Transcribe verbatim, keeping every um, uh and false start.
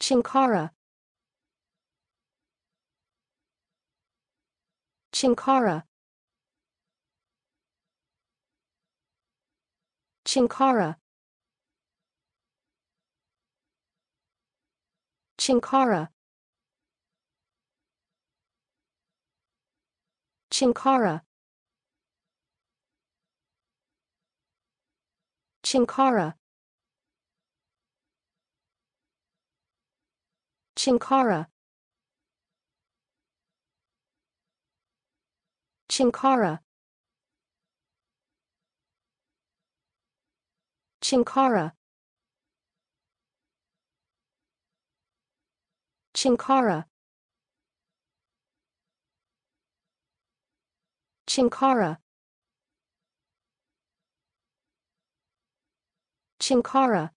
Chinkara. Chinkara. Chinkara. Chinkara. Chinkara. Chinkara. Chinkara. Chinkara. Chinkara. Chinkara. Chinkara. Chinkara.